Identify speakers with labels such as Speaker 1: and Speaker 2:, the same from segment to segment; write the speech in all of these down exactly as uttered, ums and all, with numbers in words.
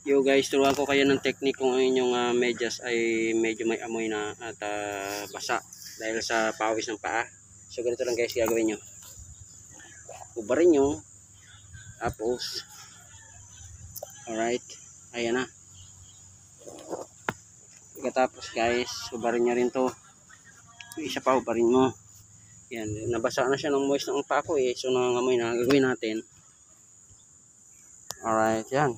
Speaker 1: Yo guys, turuan ko kayo ng technique kung ang inyong uh, medyas ay medyo may amoy na at uh, basa dahil sa pawis ng paa. So ganito lang guys gagawin nyo. Ubarin nyo. Tapos, alright, ayan na. Pagkatapos guys, ubarin nyo rin to. Yung isa pa, ubarin mo. Yan, nabasa na siya ng moist ng paa ko eh. So nangangamoy na, gagawin natin. Alright, yan.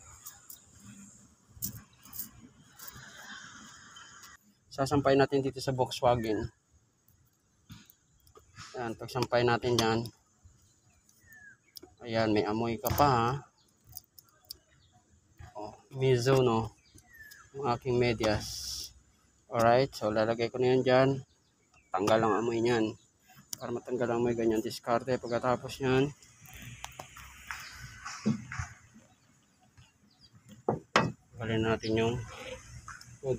Speaker 1: Sasampay natin dito sa Volkswagen. Yan, pagsampay natin dyan. Ayan, may amoy ka pa ha. Oh, Mizuno. Ang aking medyas. Alright, so lalagay ko na yan dyan. Tanggal ang amoy nyan. Para matanggal ang amoy ganyan. Diskarte pagkatapos yan. Tanggalin natin yung food.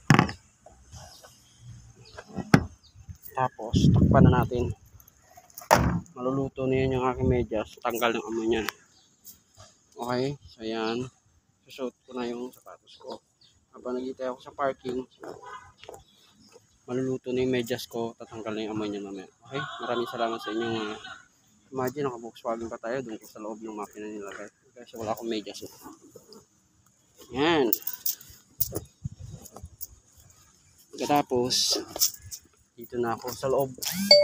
Speaker 1: Tapos, takpan na natin. Maluluto na yan yung aking medyas. Tanggal ng amoy niyan. Okay, so yan. Susuot ko na yung sapatos ko. Habang nagitay ako sa parking, maluluto na yung medyas ko. Tatanggal na yung amoy niya mamaya. Okay, maraming salamat sa inyong uh, imagine, naka-Volkswagen pa tayo. Doon ko sa loob ng makina nilagay. Kasi wala akong medyas. Eh. Yan. Pagkatapos, dito na ako sa loob.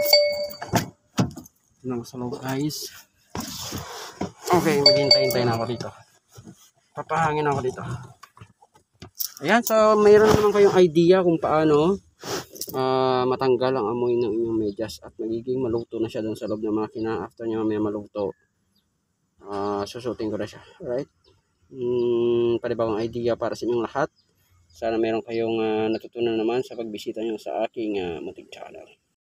Speaker 1: Dito na ako sa loob guys. Okay, maghintay-hintay na ako dito. Papahangin ako dito. Ayan, so mayroon naman kayong idea kung paano uh, matanggal ang amoy ng inyong medyas at magiging maluto na siya doon sa loob ng makina. After niya may maluto, uh, susutin ko na siya. Alright? Hmm, panibagong idea para sa inyong lahat. Sana meron kayong uh, natutunan naman sa pagbisita nyo sa aking uh, munting channel.